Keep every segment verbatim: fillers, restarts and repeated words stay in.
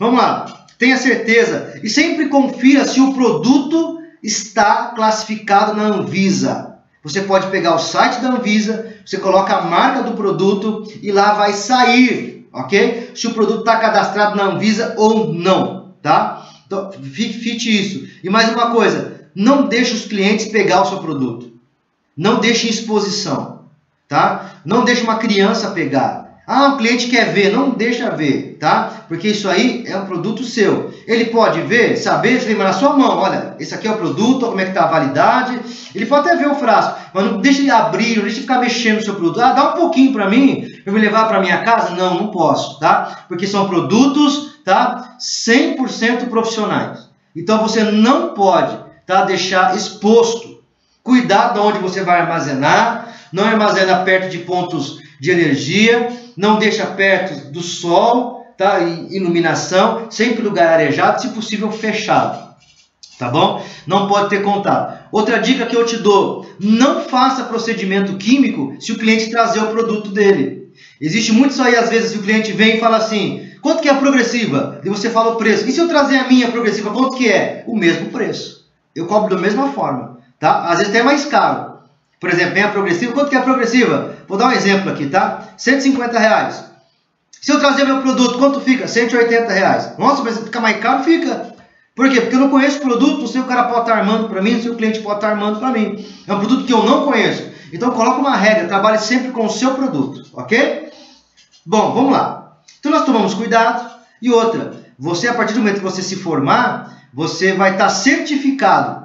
Vamos lá, tenha certeza e sempre confira se o produto está classificado na Anvisa. Você pode pegar o site da Anvisa, você coloca a marca do produto e lá vai sair, ok? Se o produto está cadastrado na Anvisa ou não, tá? Então, fite isso. E mais uma coisa, não deixe os clientes pegar o seu produto. Não deixe em exposição, tá? Não deixe uma criança pegar. Ah, o cliente quer ver, não deixa ver, tá? Porque isso aí é um produto seu. Ele pode ver, saber, você na sua mão, olha, esse aqui é o produto, como é que está a validade. Ele pode até ver o frasco, mas não deixa ele abrir, não deixa ele ficar mexendo no seu produto. Ah, dá um pouquinho para mim, eu me levar para minha casa? Não, não posso, tá? Porque são produtos, tá? cem por cento profissionais. Então você não pode, tá? Deixar exposto. Cuidado de onde você vai armazenar, não armazena perto de pontos de energia, não deixa perto do sol, tá? Iluminação, sempre lugar arejado, se possível fechado, tá bom? Não pode ter contato. Outra dica que eu te dou, não faça procedimento químico se o cliente trazer o produto dele. Existe muito isso aí, às vezes o cliente vem e fala assim, quanto que é a progressiva? E você fala o preço. E se eu trazer a minha progressiva, quanto que é? O mesmo preço. Eu cobro da mesma forma, tá? Às vezes até é mais caro. Por exemplo, vem a progressiva. Quanto que é a progressiva? Vou dar um exemplo aqui, tá? cento e cinquenta reais. Se eu trazer meu produto, quanto fica? cento e oitenta reais. Nossa, mas fica mais caro? Fica. Por quê? Porque eu não conheço o produto, não sei o cara pode estar armando para mim, não sei o cliente pode estar armando para mim. É um produto que eu não conheço. Então coloca uma regra, trabalhe sempre com o seu produto, ok? Bom, vamos lá. Então nós tomamos cuidado. E outra, você a partir do momento que você se formar, você vai estar certificado,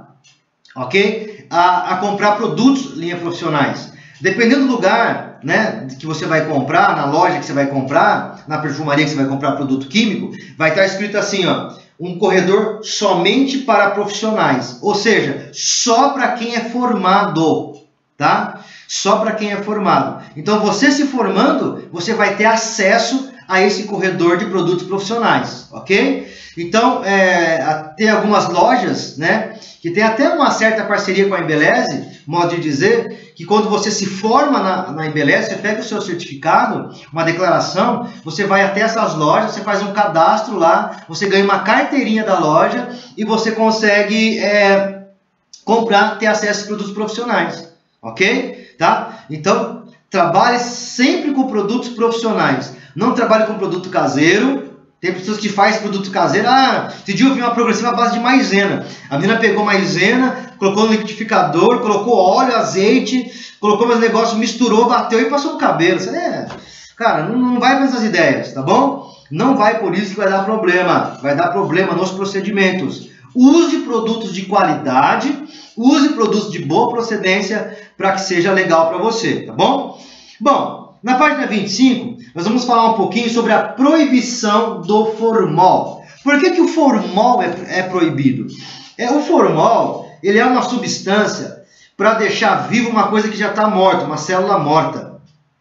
ok? A, a comprar produtos linha profissionais. Dependendo do lugar, né, que você vai comprar, na loja que você vai comprar, na perfumaria que você vai comprar produto químico, vai estar escrito assim, ó, um corredor somente para profissionais, ou seja, só para quem é formado, tá? Só para quem é formado. Então você se formando, você vai ter acesso a esse corredor de produtos profissionais, ok? Então, é, tem algumas lojas, né, que tem até uma certa parceria com a Embeleze, modo de dizer, que quando você se forma na, na Embeleze, você pega o seu certificado, uma declaração, você vai até essas lojas, você faz um cadastro lá, você ganha uma carteirinha da loja e você consegue é, comprar, ter acesso a produtos profissionais, ok? Tá? Então, trabalhe sempre com produtos profissionais, não trabalhe com produto caseiro. Tem pessoas que fazem produto caseiro. Ah, esse dia eu vi uma progressiva à base de maisena. A menina pegou maisena, colocou no liquidificador, colocou óleo, azeite, colocou mais negócio, misturou, bateu e passou no cabelo. Você, é, cara, não, não vai com essas ideias, tá bom? Não vai por isso que vai dar problema. Vai dar problema nos procedimentos. Use produtos de qualidade, use produtos de boa procedência para que seja legal para você, tá bom? Bom, na página vinte e cinco, nós vamos falar um pouquinho sobre a proibição do formol. Por que que o formol é, é proibido? É, o formol, ele é uma substância para deixar viva uma coisa que já está morta, uma célula morta.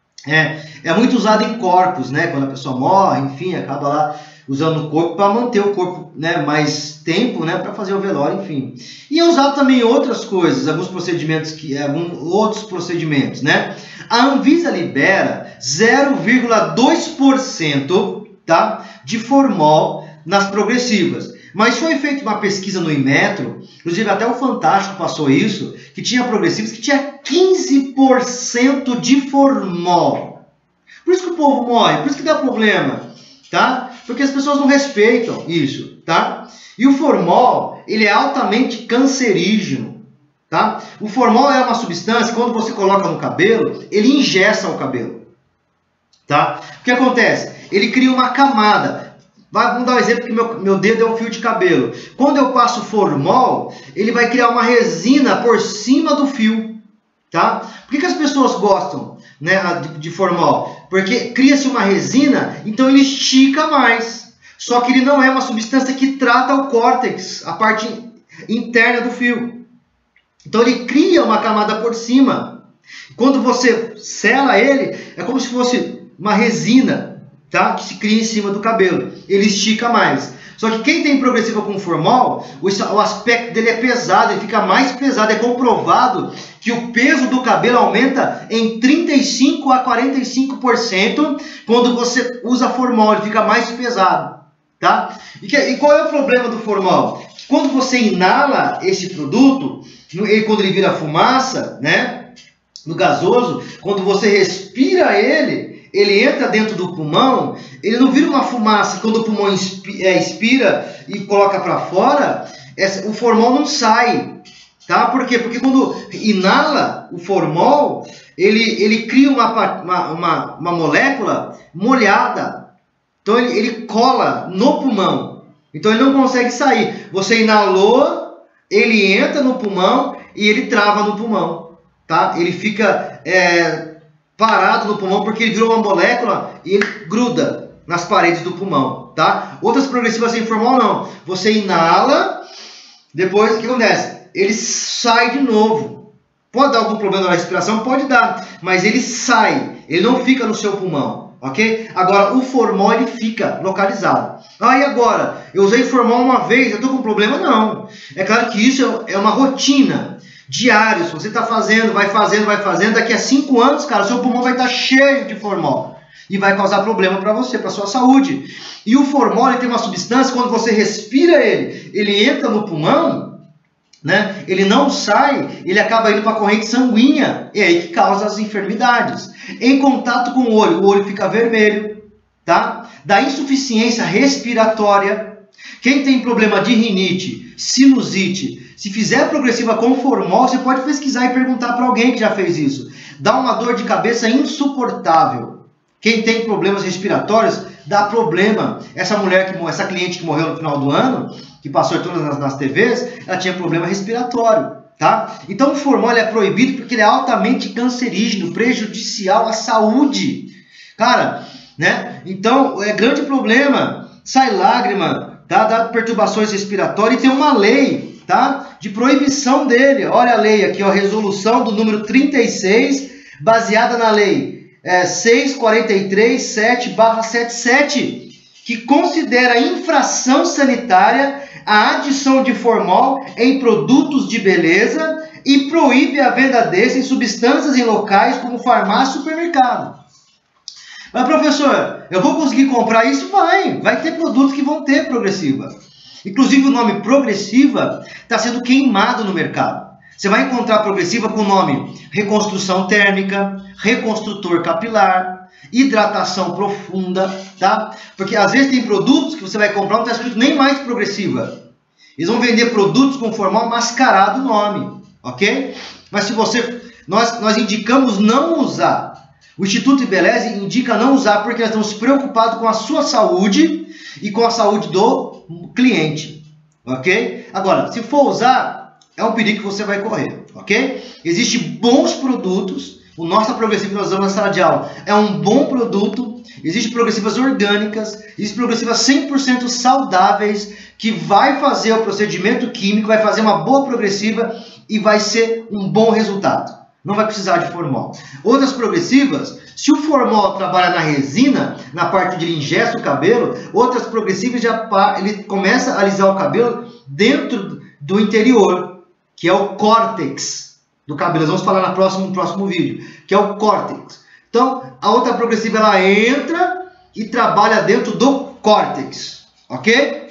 É, é muito usado em corpos, né? Quando a pessoa morre, enfim, acaba lá usando o corpo para manter o corpo, né, mais tempo, né, para fazer o velório, enfim. E é usado também em outras coisas, alguns procedimentos, que, alguns outros procedimentos, né? A Anvisa libera zero vírgula dois por cento, tá, de formol nas progressivas. Mas foi feita uma pesquisa no Inmetro, inclusive até o Fantástico passou isso, que tinha progressivas que tinha quinze por cento de formol. Por isso que o povo morre, por isso que dá problema, tá? Porque as pessoas não respeitam isso, tá? E o formol, ele é altamente cancerígeno, tá? O formol é uma substância, quando você coloca no cabelo, ele ingessa o cabelo, tá? O que acontece? Ele cria uma camada. Vamos dar um exemplo que meu, meu dedo é um fio de cabelo. Quando eu passo formol, ele vai criar uma resina por cima do fio, tá? Por que que as pessoas gostam, né, de, de formol? Porque cria-se uma resina, então ele estica mais. Só que ele não é uma substância que trata o córtex, a parte interna do fio. Então ele cria uma camada por cima. Quando você sela ele, é como se fosse uma resina, tá, que se cria em cima do cabelo. Ele estica mais. Só que quem tem progressiva com formol, o aspecto dele é pesado, ele fica mais pesado. É comprovado que o peso do cabelo aumenta em trinta e cinco a quarenta e cinco por cento quando você usa formol, ele fica mais pesado. tá? E, que, e qual é o problema do formol? Quando você inala esse produto, ele, quando ele vira fumaça, né, no gasoso, quando você respira ele, ele entra dentro do pulmão, ele não vira uma fumaça, quando o pulmão expira e coloca para fora, essa, o formol não sai, tá? Por quê? Porque quando inala o formol, ele, ele cria uma, uma, uma, uma molécula molhada, então ele, ele cola no pulmão, então ele não consegue sair. Você inalou, ele entra no pulmão e ele trava no pulmão, tá? Ele fica é, parado no pulmão porque ele virou uma molécula e ele gruda nas paredes do pulmão, tá? Outras progressivas sem formol não. Você inala, depois o que acontece? Ele sai de novo. Pode dar algum problema na respiração? Pode dar, mas ele sai, ele não fica no seu pulmão, ok? Agora, o formol ele fica localizado. Ah, e agora? Eu usei formol uma vez, eu estou com problema? Não. É claro que isso é uma rotina diária. Se você está fazendo, vai fazendo, vai fazendo, daqui a cinco anos, cara, o seu pulmão vai estar cheio de formol e vai causar problema para você, para sua saúde. E o formol ele tem uma substância, quando você respira ele, ele entra no pulmão, né? Ele não sai, ele acaba indo para a corrente sanguínea, e é aí que causa as enfermidades. Em contato com o olho, o olho fica vermelho, tá? Da insuficiência respiratória. Quem tem problema de rinite, sinusite, se fizer progressiva com formol, você pode pesquisar e perguntar para alguém que já fez isso. Dá uma dor de cabeça insuportável. Quem tem problemas respiratórios, dá problema. Essa mulher, que, essa cliente que morreu no final do ano, que passou todas nas, nas T Vs, ela tinha problema respiratório, tá? Então o formol é proibido porque ele é altamente cancerígeno, prejudicial à saúde. Cara, né? Então é grande problema, sai lágrima, tá? Dá perturbações respiratórias e tem uma lei, tá? De proibição dele. Olha a lei aqui, ó, resolução do número trinta e seis, baseada na lei é, seiscentos e quarenta e três, sete barra setenta e sete, que considera infração sanitária a adição de formol em produtos de beleza e proíbe a venda desses em substâncias em locais como farmácia e supermercado. Mas, professor, eu vou conseguir comprar isso? Vai, vai ter produtos que vão ter progressiva. Inclusive o nome progressiva está sendo queimado no mercado. Você vai encontrar progressiva com o nome reconstrução térmica, reconstrutor capilar, hidratação profunda, tá? Porque às vezes tem produtos que você vai comprar, não está escrito nem mais progressiva. Eles vão vender produtos com formol mascarado o nome, ok? Mas se você, nós, nós indicamos não usar. O Instituto Embeleze indica não usar porque nós estamos preocupados com a sua saúde e com a saúde do cliente, ok? Agora, se for usar, é um perigo que você vai correr, ok? Existem bons produtos. O nosso progressivo que nós usamos na sala de aula é um bom produto. Existem progressivas orgânicas, existem progressivas cem por cento saudáveis, que vai fazer o procedimento químico, vai fazer uma boa progressiva e vai ser um bom resultado. Não vai precisar de formol. Outras progressivas, se o formol trabalha na resina, na parte onde ele ingesta o cabelo, outras progressivas já ele começa a alisar o cabelo dentro do interior, que é o córtex do cabelo. Nós vamos falar no próximo, no próximo vídeo, que é o córtex. Então, a outra progressiva ela entra e trabalha dentro do córtex, ok?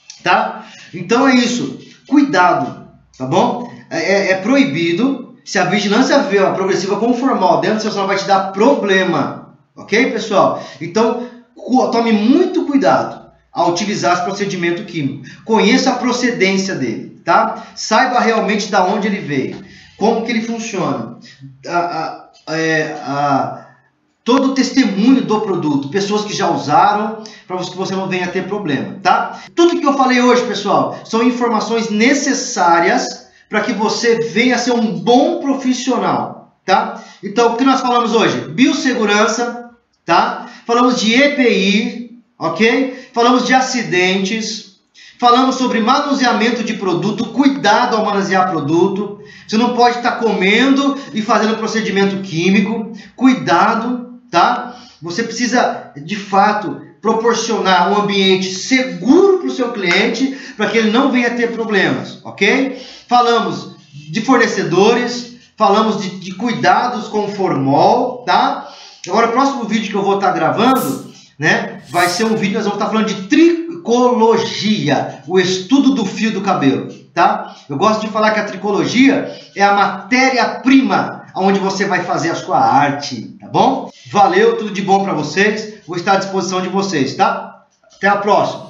Tá? Então é isso. Cuidado, tá bom? É, é proibido. Se a vigilância vê a progressiva com formol dentro do seu salão, vai te dar problema, ok, pessoal? Então, tome muito cuidado ao utilizar esse procedimento químico. Conheça a procedência dele, tá? Saiba realmente de onde ele veio, como que ele funciona, a, a, é, a, todo o testemunho do produto, pessoas que já usaram, para que você não venha ter problema, tá? Tudo que eu falei hoje, pessoal, são informações necessárias para que você venha ser um bom profissional, tá? Então, o que nós falamos hoje? Biossegurança, tá? Falamos de E P I, ok? Falamos de acidentes, falamos sobre manuseamento de produto, cuidado ao manusear produto. Você não pode estar comendo e fazendo procedimento químico, cuidado, tá? Você precisa, de fato, proporcionar um ambiente seguro para o seu cliente, para que ele não venha ter problemas, ok? Falamos de fornecedores, falamos de, de cuidados com formol, tá? Agora, o próximo vídeo que eu vou estar gravando né? Vai ser um vídeo, nós vamos estar falando de tricologia, o estudo do fio do cabelo, tá? Eu gosto de falar que a tricologia é a matéria-prima onde você vai fazer a sua arte, tá bom? Valeu, tudo de bom para vocês. Vou estar à disposição de vocês, tá? Até a próxima.